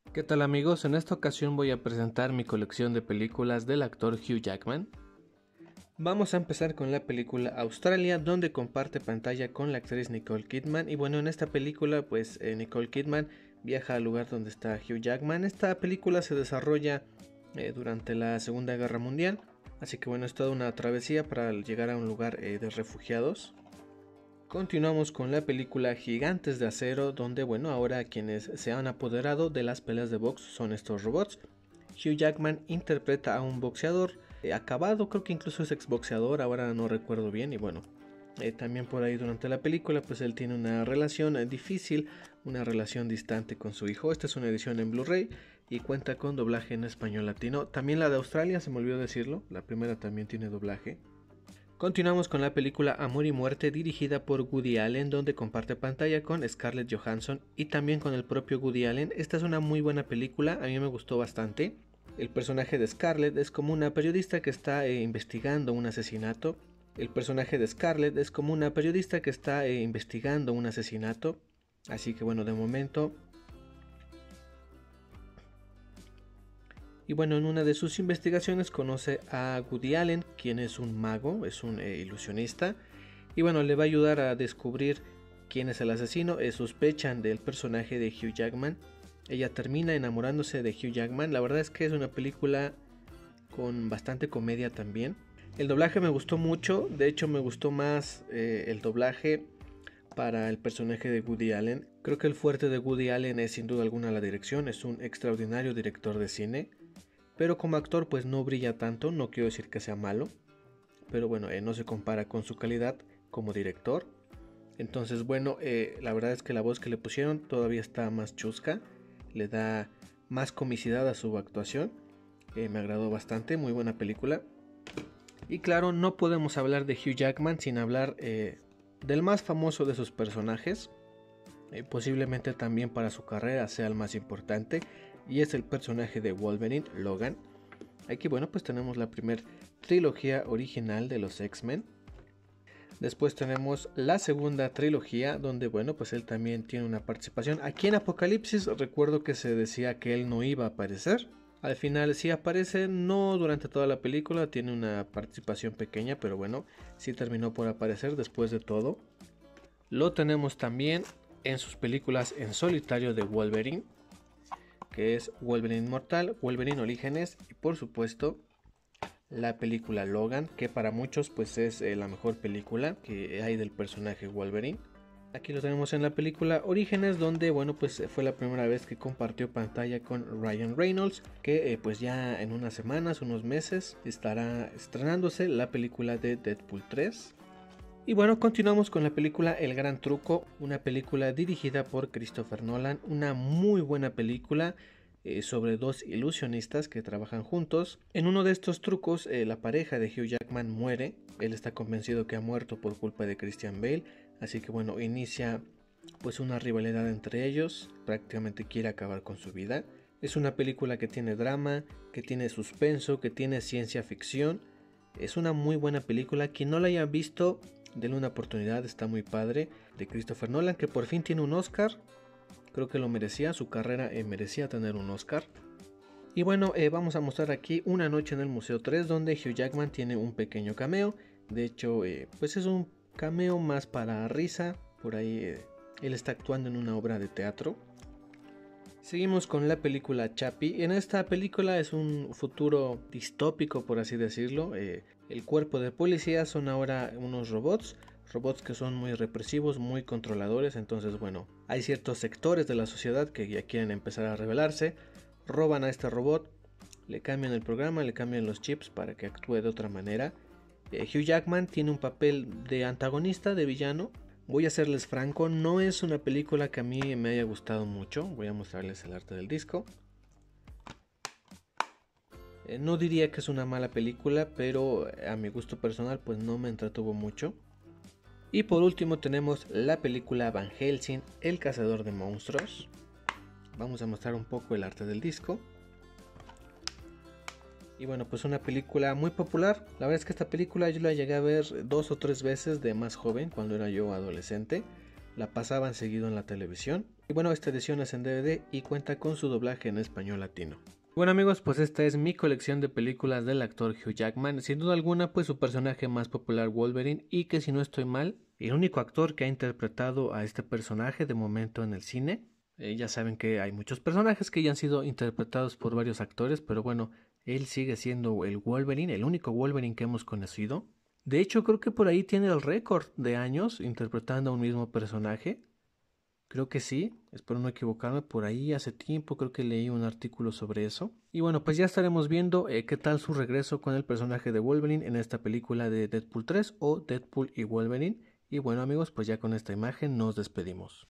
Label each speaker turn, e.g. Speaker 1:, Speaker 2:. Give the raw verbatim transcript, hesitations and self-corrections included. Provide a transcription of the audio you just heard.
Speaker 1: ¿Qué tal amigos? En esta ocasión voy a presentar mi colección de películas del actor Hugh Jackman. Vamos a empezar con la película Australia, donde comparte pantalla con la actriz Nicole Kidman. Y bueno, en esta película pues eh, Nicole Kidman viaja al lugar donde está Hugh Jackman. Esta película se desarrolla eh, durante la Segunda Guerra Mundial, así que bueno, es toda una travesía para llegar a un lugar eh, de refugiados. Continuamos con la película Gigantes de Acero, donde bueno, ahora quienes se han apoderado de las peleas de box son estos robots. Hugh Jackman interpreta a un boxeador eh, acabado, creo que incluso es exboxeador, ahora no recuerdo bien, y bueno, eh, también por ahí durante la película pues él tiene una relación eh, difícil, una relación distante con su hijo. Esta es una edición en Blu-ray y cuenta con doblaje en español latino. También la de Australia, se me olvidó decirlo, la primera también tiene doblaje. Continuamos con la película Amor y Muerte, dirigida por Woody Allen, donde comparte pantalla con Scarlett Johansson y también con el propio Woody Allen. Esta es una muy buena película, a mí me gustó bastante. El personaje de Scarlett es como una periodista que está eh, investigando un asesinato. El personaje de Scarlett es como una periodista que está eh, investigando un asesinato. Así que bueno, de momento... Y bueno, en una de sus investigaciones conoce a Woody Allen, quien es un mago, es un eh, ilusionista. Y bueno, le va a ayudar a descubrir quién es el asesino. Eh, sospechan del personaje de Hugh Jackman. Ella termina enamorándose de Hugh Jackman. La verdad es que es una película con bastante comedia también. El doblaje me gustó mucho. De hecho me gustó más eh, el doblaje para el personaje de Woody Allen. Creo que el fuerte de Woody Allen es sin duda alguna la dirección. Es un extraordinario director de cine. Pero como actor pues no brilla tanto, no quiero decir que sea malo, pero bueno, eh, no se compara con su calidad como director. Entonces bueno, eh, la verdad es que la voz que le pusieron todavía está más chusca, le da más comicidad a su actuación, eh, me agradó bastante, muy buena película. Y claro, no podemos hablar de Hugh Jackman sin hablar eh, del más famoso de sus personajes, eh, posiblemente también para su carrera sea el más importante, y es el personaje de Wolverine, Logan. Aquí bueno, pues tenemos la primera trilogía original de los X-Men. Después tenemos la segunda trilogía, donde bueno, pues él también tiene una participación. Aquí en Apocalipsis recuerdo que se decía que él no iba a aparecer. Al final sí aparece, no durante toda la película, tiene una participación pequeña, pero bueno, sí terminó por aparecer después de todo. Lo tenemos también en sus películas en solitario de Wolverine, que es Wolverine Inmortal, Wolverine Orígenes y por supuesto la película Logan, que para muchos pues es eh, la mejor película que hay del personaje Wolverine. Aquí lo tenemos en la película Orígenes, donde bueno pues fue la primera vez que compartió pantalla con Ryan Reynolds, que eh, pues ya en unas semanas, unos meses estará estrenándose la película de Deadpool tres. Y bueno, continuamos con la película El Gran Truco, una película dirigida por Christopher Nolan, una muy buena película eh, sobre dos ilusionistas que trabajan juntos. En uno de estos trucos, eh, la pareja de Hugh Jackman muere, él está convencido que ha muerto por culpa de Christian Bale, así que bueno, inicia pues una rivalidad entre ellos, prácticamente quiere acabar con su vida. Es una película que tiene drama, que tiene suspenso, que tiene ciencia ficción. Es una muy buena película, quien no la haya visto, denle una oportunidad, está muy padre, de Christopher Nolan, que por fin tiene un Oscar. Creo que lo merecía, su carrera eh, merecía tener un Oscar. Y bueno, eh, vamos a mostrar aquí Una Noche en el Museo tres, donde Hugh Jackman tiene un pequeño cameo. De hecho, eh, pues es un cameo más para risa, por ahí eh, él está actuando en una obra de teatro. Seguimos con la película Chappie. En esta película es un futuro distópico, por así decirlo. Eh, el cuerpo de policía son ahora unos robots, robots que son muy represivos, muy controladores. Entonces bueno, hay ciertos sectores de la sociedad que ya quieren empezar a rebelarse, roban a este robot, le cambian el programa, le cambian los chips para que actúe de otra manera. eh, Hugh Jackman tiene un papel de antagonista, de villano. Voy a serles franco, no es una película que a mí me haya gustado mucho. Voy a mostrarles el arte del disco. Eh, no diría que es una mala película, pero a mi gusto personal pues no me entretuvo mucho. Y por último tenemos la película Van Helsing, el cazador de monstruos. Vamos a mostrar un poco el arte del disco. Y bueno, pues una película muy popular. La verdad es que esta película yo la llegué a ver dos o tres veces de más joven, cuando era yo adolescente. La pasaban seguido en la televisión. Y bueno, esta edición es en D V D y cuenta con su doblaje en español latino. Bueno amigos, pues esta es mi colección de películas del actor Hugh Jackman, sin duda alguna pues su personaje más popular Wolverine, y que si no estoy mal, el único actor que ha interpretado a este personaje de momento en el cine. Eh, ya saben que hay muchos personajes que ya han sido interpretados por varios actores, pero bueno, él sigue siendo el Wolverine, el único Wolverine que hemos conocido. De hecho, creo que por ahí tiene el récord de años interpretando a un mismo personaje. Creo que sí, espero no equivocarme, por ahí hace tiempo creo que leí un artículo sobre eso. Y bueno, pues ya estaremos viendo eh, qué tal su regreso con el personaje de Wolverine en esta película de Deadpool tres o Deadpool y Wolverine. Y bueno amigos, pues ya con esta imagen nos despedimos.